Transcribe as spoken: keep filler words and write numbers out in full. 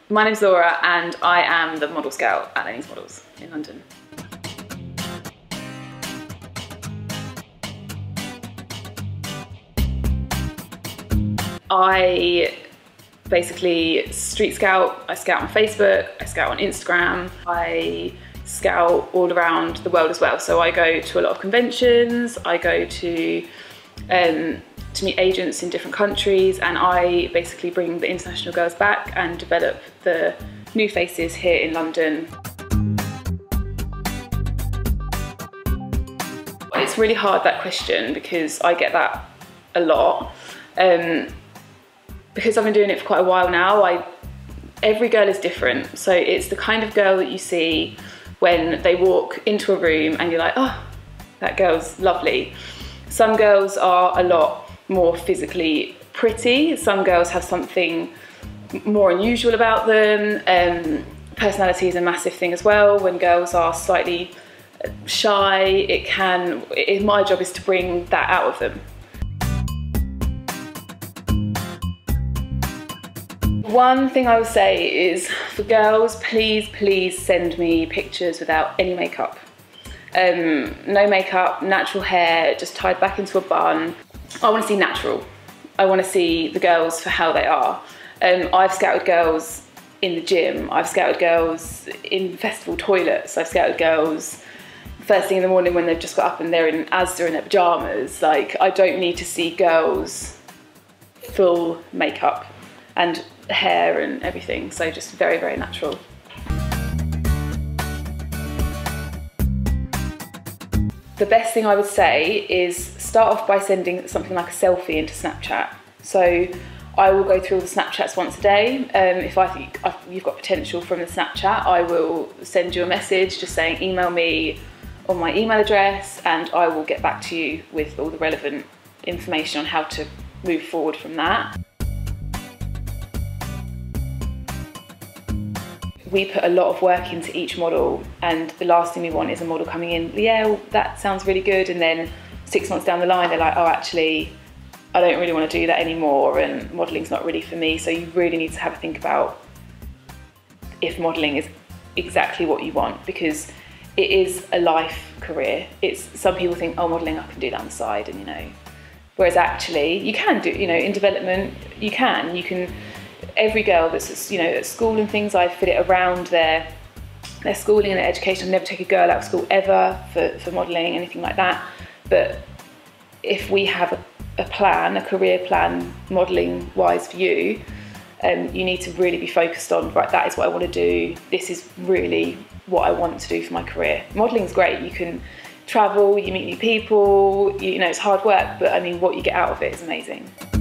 My name's Laura and I am the model scout at Leni's Models in London. I basically street scout, I scout on Facebook, I scout on Instagram, I scout all around the world as well. So I go to a lot of conventions, I go to um, to meet agents in different countries, and I basically bring the international girls back and develop the new faces here in London. It's really hard, that question, because I get that a lot. Um, because I've been doing it for quite a while now, I, every girl is different. So it's the kind of girl that you see when they walk into a room and you're like, oh, that girl's lovely. Some girls are a lot more physically pretty. Some girls have something more unusual about them. Um, personality is a massive thing as well. When girls are slightly shy, it can, it, my job is to bring that out of them. One thing I would say is, for girls, please, please send me pictures without any makeup. Um, no makeup, natural hair, just tied back into a bun. I want to see natural. I want to see the girls for how they are. Um, I've scouted girls in the gym, I've scouted girls in festival toilets, I've scouted girls first thing in the morning when they've just got up and they're in Asda in their pyjamas. Like, I don't need to see girls full makeup and hair and everything, so just very, very natural. The best thing I would say is start off by sending something like a selfie into Snapchat. So I will go through all the Snapchats once a day. Um, if I think you've got potential from the Snapchat, I will send you a message just saying email me on my email address, and I will get back to you with all the relevant information on how to move forward from that. We put a lot of work into each model, and the last thing we want is a model coming in, yeah, well, that sounds really good, and then six months down the line they're like, oh, actually I don't really want to do that anymore and modelling's not really for me. So you really need to have a think about if modelling is exactly what you want, because it is a life career. It's, some people think, oh, modelling, I can do that on the side, and you know, whereas actually you can do, you know, in development you can, you can, every girl that's, you know, at school and things, I fit it around their their schooling and their education. I'd never take a girl out of school ever for, for modelling, anything like that. But if we have a, a plan, a career plan, modelling wise for you, um, you need to really be focused on, right, that is what I want to do. This is really what I want to do for my career. Modelling's great. You can travel, you meet new people, you, you know, it's hard work, but I mean, what you get out of it is amazing.